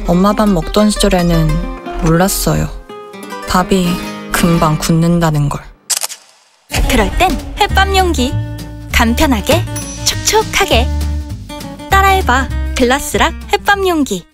엄마 밥 먹던 시절에는 몰랐어요. 밥이 금방 굳는다는 걸. 그럴 땐 햇밥 용기. 간편하게, 촉촉하게. 따라해봐. 글라스락 햇밥 용기.